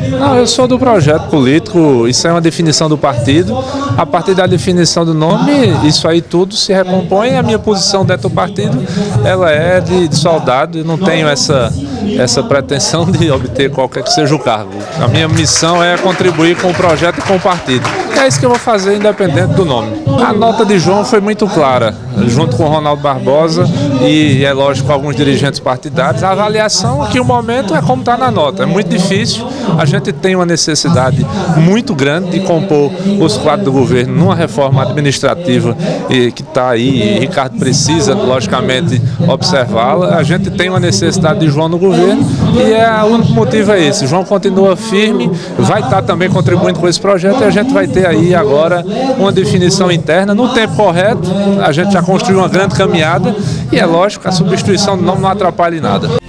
Não, eu sou do projeto político, isso é uma definição do partido. A partir da definição do nome, isso aí tudo se recompõe. A minha posição dentro do partido, ela é de soldado, eu não tenho essa pretensão de obter qualquer que seja o cargo. A minha missão é contribuir com o projeto e com o partido. É isso que eu vou fazer, independente do nome. A nota de João foi muito clara, junto com o Ronaldo Barbosa e, é lógico, alguns dirigentes partidários. A avaliação aqui, o momento, é como está na nota. É muito difícil, a gente tem uma necessidade muito grande de compor os quadros do governo numa reforma administrativa que está aí, e Ricardo precisa, logicamente, observá-la. A gente tem uma necessidade de João no governo e o único motivo é esse. João continua firme, vai estar também contribuindo com esse projeto e a gente vai ter aí agora uma definição interna no tempo correto. A gente já construiu uma grande caminhada e é lógico que a substituição do nome não atrapalha em nada.